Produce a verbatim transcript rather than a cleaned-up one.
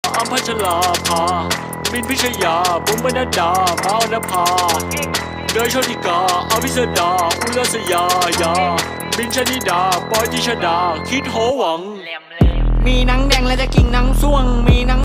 อัมพัชราภามินพิชยาบุ๋มบรรดามาอนภาเนยโชติกาอภิสดาอุลสยายาบินชนิดาปอยติชดาคิดโหวังมีหนังแดงและจะกิ่งหนังส่วงมีหนัง